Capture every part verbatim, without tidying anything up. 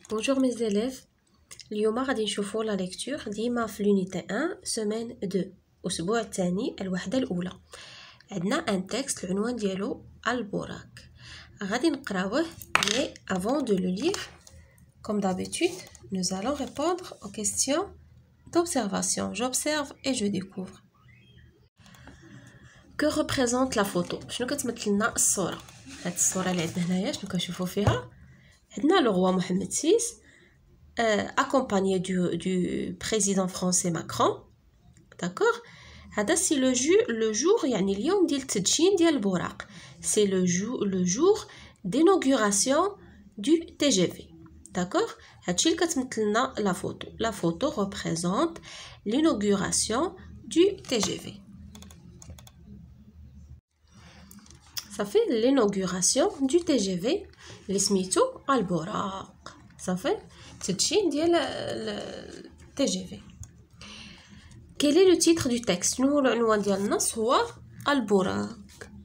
Bonjour mes élèves. اليوم غادي نشوفوا لا ليكتور ديما في لونيتي واحد سيمين اثنين الاسبوع الثاني الوحده الاولى. عندنا ان تكست العنوان ديالو البوراق. غادي نقراوه mais avant de le lire comme d'habitude nous allons répondre aux questions d'observation. J'observe et je découvre. Que représente la photo؟ شنو كتمثل لنا الصوره؟ هاد الصوره اللي عندنا هنايا شنو كنشوفوا فيها؟ عندنا le roi Mohamed six euh, accompagné du, du président français Macron. D'accord. هذا c'est le jour le jour يعني اليوم ديال التدشين ديال البوراق. C'est le jour le jour d'inauguration du T G V. D'accord. هادشي اللي كتمثل لنا la photo. La photo représente l'inauguration du T G V. Ça fait l'inauguration du T G V اللي سميتو البوراق. صافي تدشين ديال التي جي في. Quel est le titre du texte؟ شنو هو العنوان ديال النص؟ هو البوراق.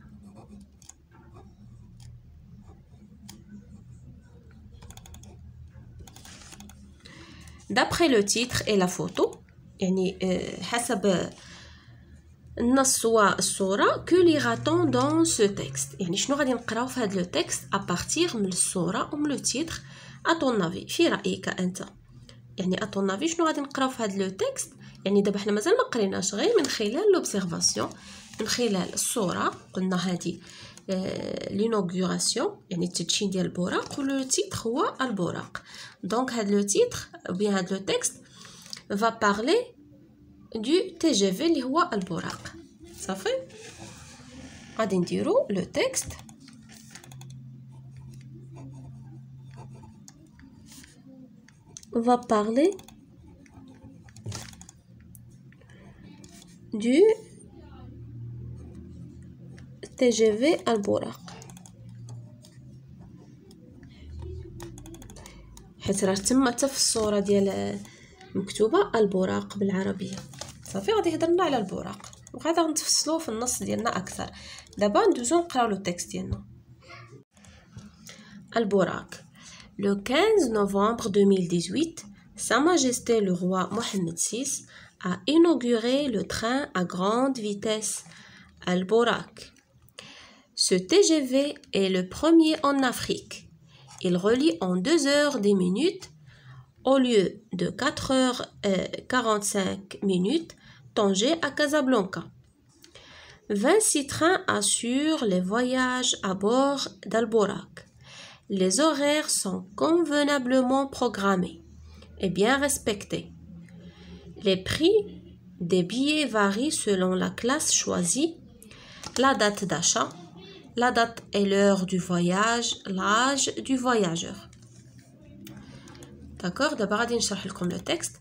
D'après le titre et la photo يعني حسب النص والصورة que lira-t-on dans ce texte؟ يعني شنو غادي نقراو في هذا لو تكست à partir من الصورة ومن لو تيتر à ton avis في رأيك أنت. يعني à ton avis شنو غادي نقراو في هذا لو تكست؟ يعني دابا حنا مازال ما قريناش غير من خلال لوبسيرفاسيون من خلال الصورة قلنا هذه l'inauguration يعني التدشين ديال البوراق ولو تيتر هو البوراق. دونك هذا لو تيتر ou bien هذا لو تكست va parler du T G V اللي هو البوراق. صافي غادي نديرو لو تكست va parler du T G V البوراق حيت راه تما حتى في الصوره ديال مكتوبه البوراق بالعربيه. صافي غادي يهضر لنا على البوراق وغادي نتفصلوا في النص ديالنا اكثر. دابا ندوزو نقراو لو التكست ديالنا. البوراق. Le quinze novembre deux mille dix-huit, Sa Majesté le roi Mohamed six a inauguré le train à grande vitesse Al-Borak. Ce T G V est le premier en Afrique. Il relie en deux heures dix minutes au lieu de quatre heures quarante-cinq minutes Tanger à Casablanca. vingt-six trains assurent les voyages à bord d'Al-Borak. Les horaires sont convenablement programmés et bien respectés. Les prix des billets varient selon la classe choisie, la date d'achat, la date et l'heure du voyage, l'âge du voyageur. D'accord. D'abord غادي نشرح لكم le texte.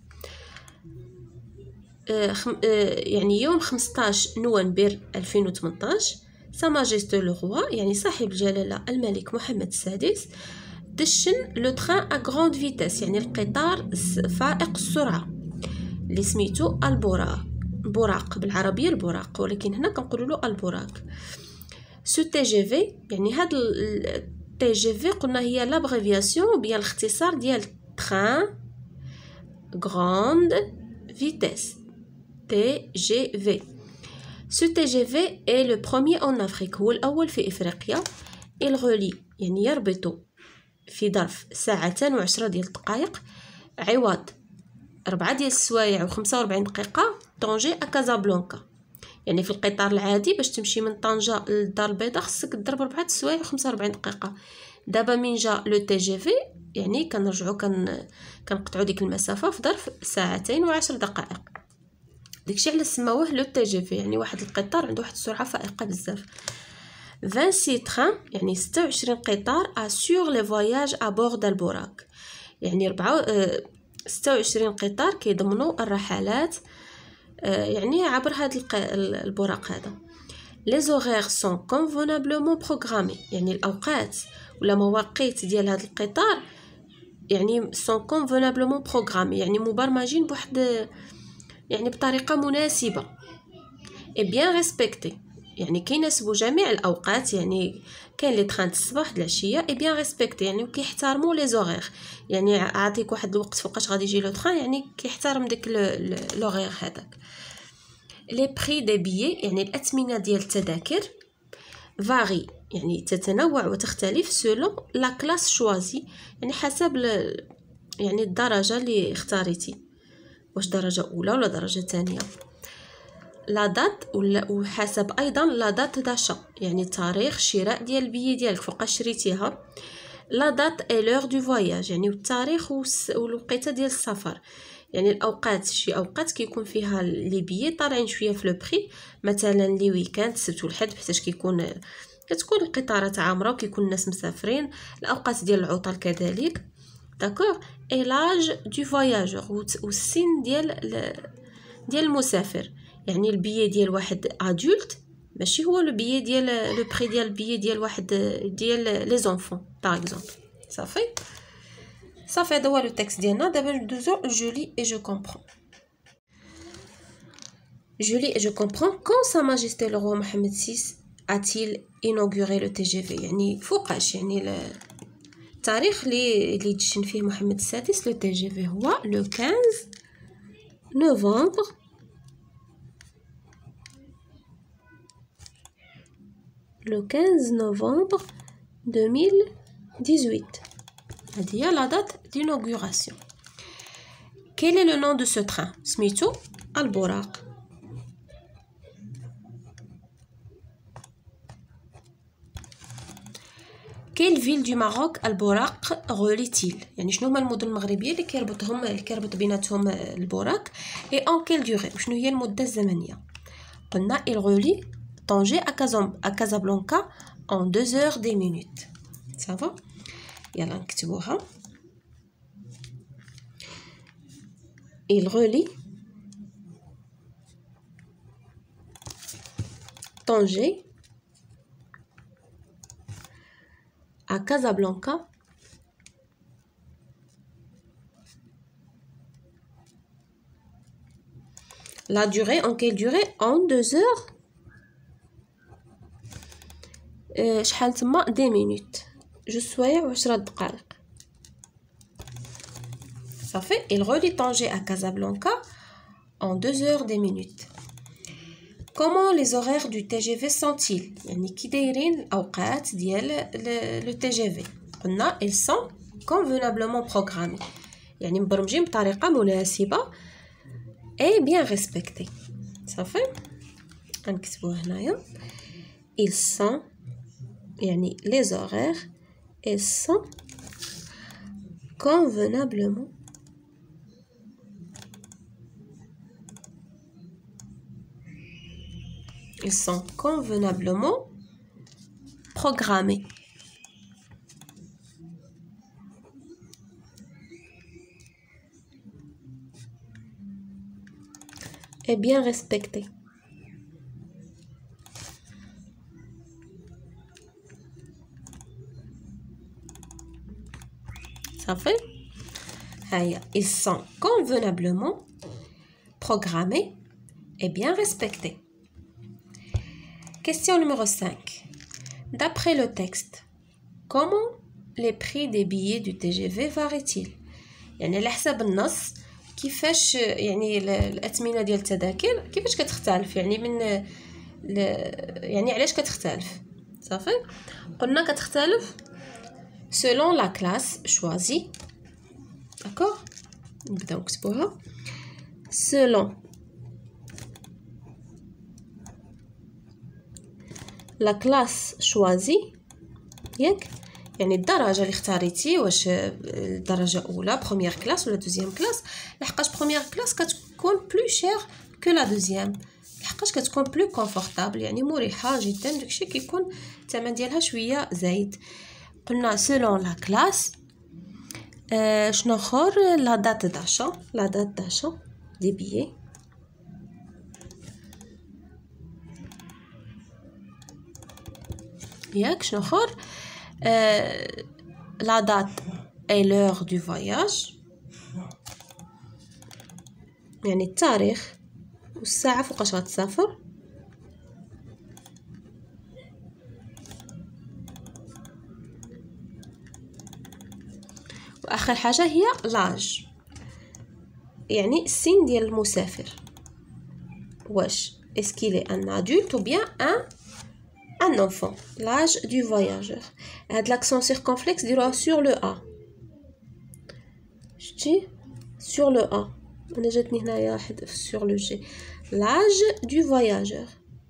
يعني يوم خمسطاش نوفمبر ألفين وثمنطاش Sa Majesté le roi يعني صاحب الجلالة الملك محمد السادس دشن لو تران à grande vitesse يعني القطار فائق السرعة اللي سميتو البوراق. البوراق بالعربية البوراق ولكن هنا كنقولوا له البوراق. سو تي جي في يعني هاد تي جي في قلنا هي لابغريفياسيون بيان الاختصار ديال تران grande vitesse T G V. Ce T G V est le premier en Afrique. هو الأول في إفريقيا. Il relie يعني يربط في ظرف ساعتين وعشرة ديال الدقائق عوض أربعة ديال السوايع وخمسة وربعين دقيقة طنجة أكازابلانكا. يعني في القطار العادي باش تمشي من طنجة للدار البيضاء خصك تضرب أربعة السوايع وخمسة وربعين دقيقة. دابا من جا لو تي جي في يعني كنرجعو كن كنقطعو ديك المسافة في ظرف ساعتين وعشر دقائق. داكشي علاش سماوه لو تي جي في يعني واحد القطار عنده واحد السرعه فائقه بزاف. vingt-six trains يعني ستة وعشرين قطار اسور لي فواياج ا بور دالبوراق يعني أربعة ستة وعشرين قطار كيضمنوا الرحلات يعني عبر هذا البوراق هذا. لي زورير سون كونفونابلومون بروغرامي يعني الاوقات ولا مواقيت ديال هذا القطار يعني سون كونفونابلومون بروغرامي يعني مبرمجين بواحد يعني بطريقه مناسبه et bien respecté يعني كيناسبوا جميع الاوقات، يعني كاين لي تران الصباح العشيه اي بيان ريسبكتي، يعني كيحترموا لي زوغير. يعني اعطيك واحد الوقت فوقاش غادي يجي لو تران، يعني كيحترم داك لوغير هذاك. لي بري دي بيي يعني الاثمنه ديال التذاكر فاري يعني تتنوع وتختلف سولون لا كلاس شوازي، يعني حسب يعني الدرجه اللي اختاريتي، واش درجه اولى ولا درجه ثانيه. لا دات وحسب ايضا لا دات داشا، يعني تاريخ شراء ديال البيي ديالك فوقاش شريتيها. لا دات اي لور دو فواياج يعني التاريخ والوقيته ديال السفر، يعني الاوقات شي اوقات كيكون فيها لي بيي طالعين شويه في لو بري، مثلا لي ويكاند السبت والحد حيت كيكون كتكون القطارات عامره وكيكون الناس مسافرين. الاوقات ديال العطل كذلك داكوغ. اي لاج دو فواياجور والسن ديال ديال المسافر، يعني البيي ديال واحد ادولت ماشي هو لو بيي ديال لو بري ديال البيي ديال واحد ديال لي زونفون باغ اكزومبل. صافي صافي هذا هو لو تكست ديالنا. دابا ندوزو جولي اي جو كومبرون. جولي اي جو كومبرون كون سا ماجيستي لو روا محمد سيس a-t-il inauguré le تي جي في، يعني فوقاش يعني التاريخ اللي اللي تجن فيه محمد السادس لو تي جي في هو لو خمسة نوفمبر le quinze novembre deux mille dix-huit. هذه هي لا دات d'inauguration. Quel est le nom de ce train؟ سميتو البراق. Quelle ville du Maroc البراق relie-t-il؟ يعني شنو هما المدن المغربيه اللي كيربطهم اللي كيربط بيناتهم البراق et en quelle durée؟ وشنو هي المده الزمنيه؟ قلنا il relie Tanger à Casablanca en deux heures dix minutes. Ça va؟ يلا نكتبوها. Il relie Tanger à Casablanca la durée, en quelle durée? En deux heures شحال تما دي مينوت جوج سوايع وعشرة دقائق. صافي il relie Tanger à Casablanca en deux heures dix minutes. Comment les horaires du تي جي في sont-ils؟ يعني كي دايرين الاوقات ديال لو تي جي في؟ قلنا ils sont convenablement programmés، يعني مبرمجين بطريقه مناسبه et bien respectés. صافي غنكتبوه هنايا ils sont يعني les horaires ils sont convenablement ils sont convenablement programmés. Et bien respectés. صافي هيا ils sont convenablement programmés et bien respectés. Question numéro cinq. D'après le texte, comment les prix des billets du تي جي في varient-ils؟ يعني على حسب النص كيفاش يعني الأثمنة ديال التذاكر كيفاش كتختلف، يعني من ل... يعني علاش كتختلف. صافي قلنا كتختلف selon la classe choisie. D'accord؟ نبداو نكتبوها. selon la classe choisie ياك، يعني الدرجه اللي اختاريتي، واش الدرجه اولى بروميير كلاس ولا دوزيام كلاس. لحقاش بروميير كلاس كتكون بلو شير كو لا دوزيام، لحقاش كتكون بلو كونفورطابل يعني مريحه جدا، داكشي كيكون الثمن ديالها شويه زايد. قلنا selon la classe. euh, شنو اخر؟ la date d'achat la date d'achat des billets. ياك شنو اخر؟ euh, la date et l'heure du voyage، يعني التاريخ والساعه فوقاش غتسافر. واخر حاجه هي لاج، يعني السن ديال المسافر، واش اسكيلي ان ادولت ou bien un un enfant. L'âge du voyageur. هاد l'accent circonflexe ديروها sur le a. شتي sur le a. انا جاتني هنايا واحد sur le g. L'âge du voyageur.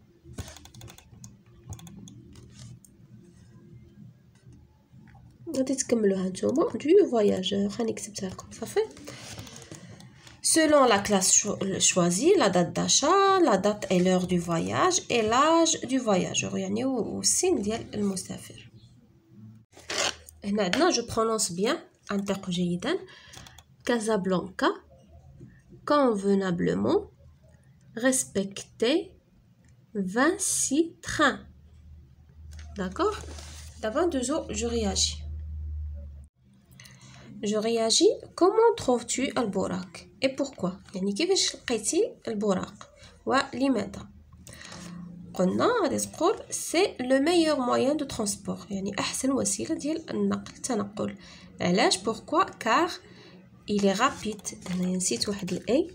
غادي تكملوها نتوما du voyageur. راني كتبتها لكم صافي. Selon la classe choisie, la date d'achat, la date et l'heure du voyage et l'âge du voyageur. يعني والسن ديال المسافر. هنا عندنا je prononce bien أنطق جيدا. Casablanca, convenablement, respecter vingt-six trains. D'accord? D'abord je réagis. Je réagis. Comment trouves-tu البوراق et pourquoi؟ يعني كيفاش لقيتي البوراق ولماذا؟ قلنا غادي تقول c'est le meilleur moyen de transport، يعني احسن وسيله ديال النقل التنقل. علاش؟ pourquoi؟ car il est rapide. هنايا نسيت واحد الاي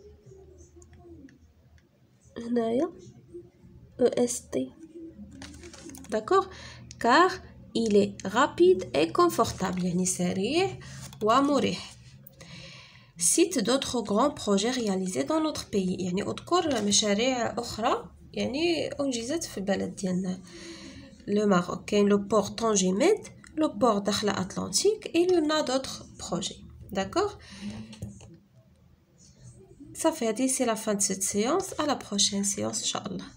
هنايا est. d'accord؟ car il est rapide et confortable، يعني سريع ومريح. cite d'autres grands projets réalisés dans notre pays، يعني اذكر مشاريع اخرى يعني انجزت في البلد ديالنا لو ماروك. كاين لو بور طونجيميد، لو بور داخله اتلانتيك et il y en a d'autres projets. d'accord؟ صافي هذه سي لا فان de cette séance. à la prochaine séance ان شاء الله.